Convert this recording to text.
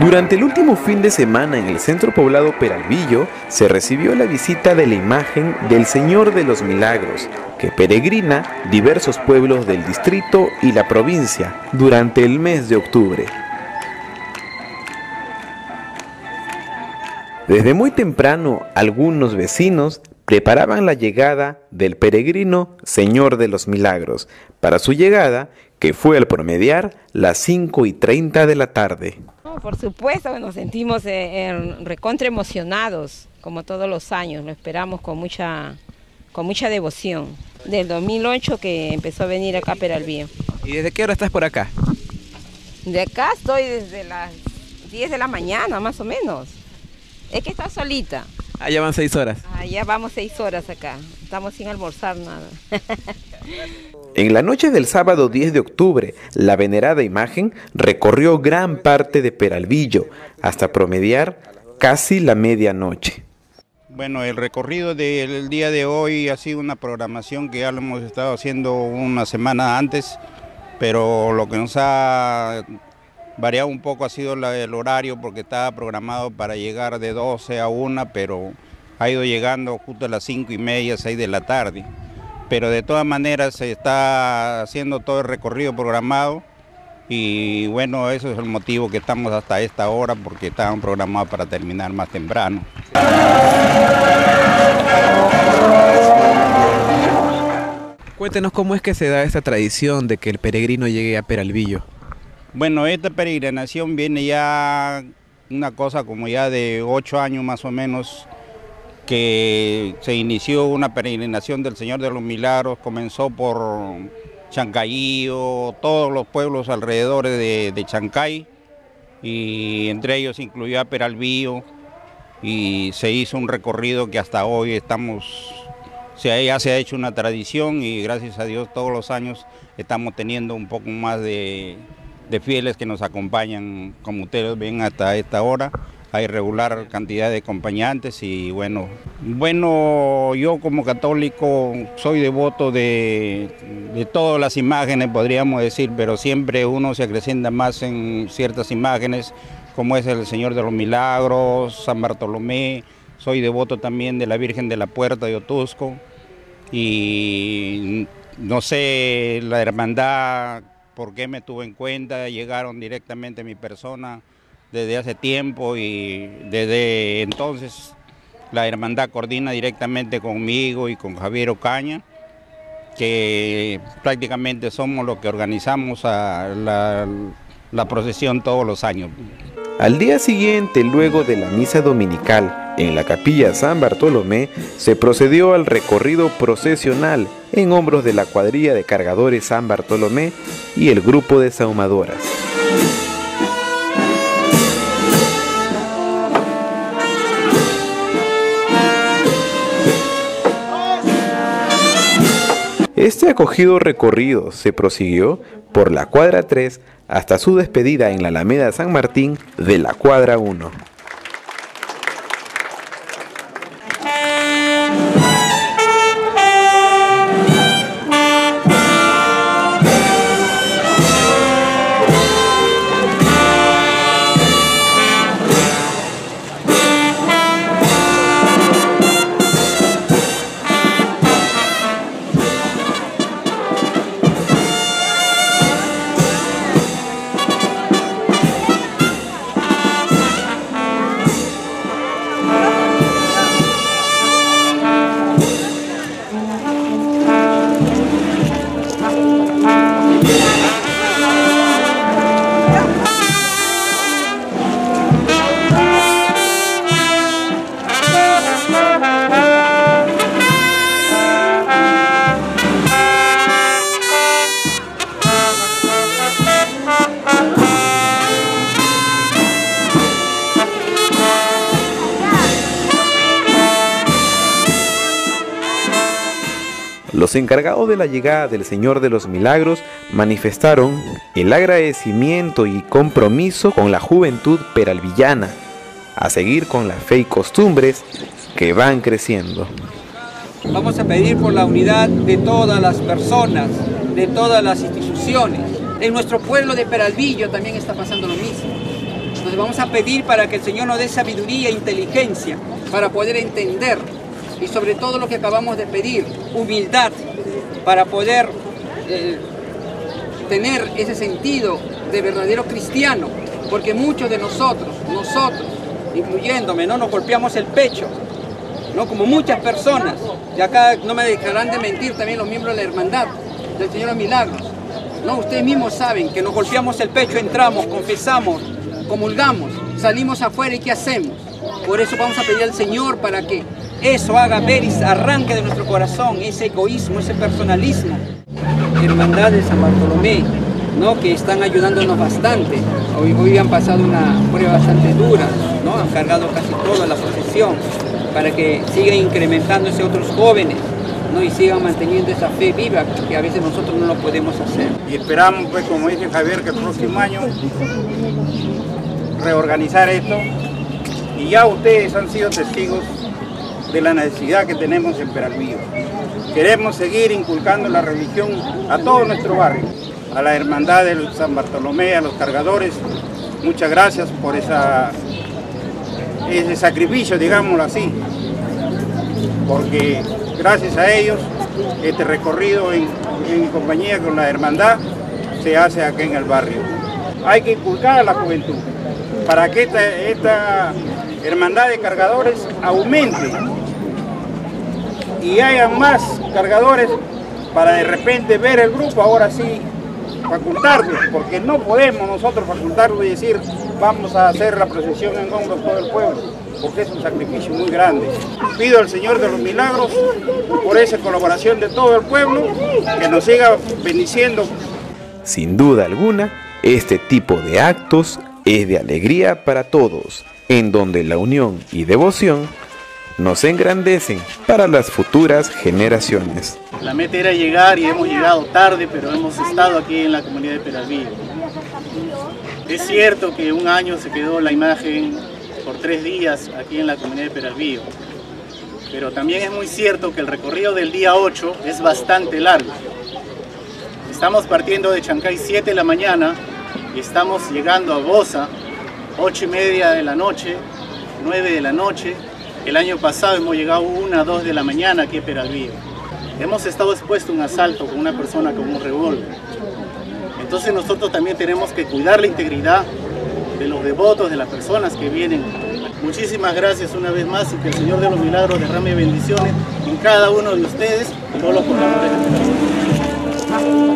Durante el último fin de semana en el centro poblado Peralvillo se recibió la visita de la imagen del Señor de los Milagros, que peregrina diversos pueblos del distrito y la provincia durante el mes de octubre. Desde muy temprano, algunos vecinos preparaban la llegada del peregrino Señor de los Milagros para su llegada, que fue al promediar las 5:30 de la tarde. Por supuesto, nos sentimos recontra emocionados, como todos los años, lo esperamos con mucha devoción. Del 2008 que empezó a venir acá a Peralvillo. ¿Y desde qué hora estás por acá? De acá estoy desde las 10 de la mañana, más o menos. Es que está solita. Allá van 6 horas. Ya vamos 6 horas acá, estamos sin almorzar nada. En la noche del sábado 10 de octubre, la venerada imagen recorrió gran parte de Peralvillo hasta promediar casi la medianoche. Bueno, el recorrido del día de hoy ha sido una programación que ya lo hemos estado haciendo una semana antes, pero lo que nos ha variado un poco ha sido el horario, porque estaba programado para llegar de 12 a 1, pero ha ido llegando justo a las 5:30, 6 de la tarde. Pero de todas maneras se está haciendo todo el recorrido programado y bueno, eso es el motivo que estamos hasta esta hora, porque estaban programados para terminar más temprano. Cuéntenos cómo es que se da esta tradición de que el peregrino llegue a Peralvillo. Bueno, esta peregrinación viene ya una cosa como ya de 8 años más o menos, que se inició una peregrinación del Señor de los Milagros. Comenzó por Chancayillo, todos los pueblos alrededor de Chancay, y entre ellos incluyó a Peralvillo, y se hizo un recorrido que hasta hoy ya se ha hecho una tradición, y gracias a Dios todos los años estamos teniendo un poco más de fieles que nos acompañan, como ustedes ven hasta esta hora. Hay regular cantidad de acompañantes y bueno, yo como católico soy devoto de todas las imágenes, podríamos decir, pero siempre uno se acrecenta más en ciertas imágenes, como es el Señor de los Milagros, San Bartolomé. Soy devoto también de la Virgen de la Puerta de Otusco, y no sé, la hermandad, por qué me tuvo en cuenta, llegaron directamente a mi persona desde hace tiempo, y desde entonces la hermandad coordina directamente conmigo y con Javier Ocaña, que prácticamente somos los que organizamos la procesión todos los años. Al día siguiente, luego de la misa dominical en la capilla San Bartolomé, se procedió al recorrido procesional en hombros de la cuadrilla de cargadores San Bartolomé y el grupo de sahumadoras. Este acogido recorrido se prosiguió por la cuadra 3 hasta su despedida en la Alameda San Martín de la cuadra 1. Los encargados de la llegada del Señor de los Milagros manifestaron el agradecimiento y compromiso con la juventud peralvillana, a seguir con la fe y costumbres que van creciendo. Vamos a pedir por la unidad de todas las personas, de todas las instituciones. En nuestro pueblo de Peralvillo también está pasando lo mismo. Entonces vamos a pedir para que el Señor nos dé sabiduría e inteligencia para poder entender, y sobre todo lo que acabamos de pedir, humildad, para poder tener ese sentido de verdadero cristiano, porque muchos de nosotros, incluyéndome, ¿no?, nos golpeamos el pecho, ¿no?, como muchas personas, y acá no me dejarán de mentir también los miembros de la Hermandad del Señor de los Milagros, ¿no? Ustedes mismos saben que nos golpeamos el pecho, entramos, confesamos, comulgamos, salimos afuera y ¿qué hacemos? Por eso vamos a pedir al Señor para que eso haga ver y arranque de nuestro corazón ese egoísmo, ese personalismo. Hermandad de San Bartolomé, ¿no?, que están ayudándonos bastante. Hoy han pasado una prueba bastante dura, ¿no?, han cargado casi toda la procesión para que sigan incrementándose otros jóvenes, ¿no?, y sigan manteniendo esa fe viva que a veces nosotros no lo podemos hacer. Y esperamos, pues, como dice Javier, que el próximo año reorganizar esto, y ya ustedes han sido testigos de la necesidad que tenemos en Peralvillo. Queremos seguir inculcando la religión a todo nuestro barrio, a la Hermandad del San Bartolomé, a los cargadores. Muchas gracias por ese sacrificio, digámoslo así, porque gracias a ellos este recorrido en compañía con la Hermandad se hace aquí en el barrio. Hay que inculcar a la juventud para que esta Hermandad de Cargadores aumente y haya más cargadores para de repente ver el grupo, ahora sí, facultarlos, porque no podemos nosotros facultarlo y decir vamos a hacer la procesión en hombros todo el pueblo, porque es un sacrificio muy grande. Pido al Señor de los Milagros por esa colaboración de todo el pueblo, que nos siga bendiciendo. Sin duda alguna, este tipo de actos es de alegría para todos, en donde la unión y devoción nos engrandecen para las futuras generaciones. La meta era llegar y hemos llegado tarde, pero hemos estado aquí en la comunidad de Peralvillo. Es cierto que un año se quedó la imagen por 3 días aquí en la comunidad de Peralvillo, pero también es muy cierto que el recorrido del día 8 es bastante largo. Estamos partiendo de Chancay 7 de la mañana y estamos llegando a Bosa 8:30 de la noche, 9 de la noche. El año pasado hemos llegado 1, 2 de la mañana aquí a Peralvillo. Hemos estado expuestos a un asalto con una persona con un revólver. Entonces nosotros también tenemos que cuidar la integridad de los devotos, de las personas que vienen. Muchísimas gracias una vez más y que el Señor de los Milagros derrame bendiciones en cada uno de ustedes y todos los pobladores de Peralvillo.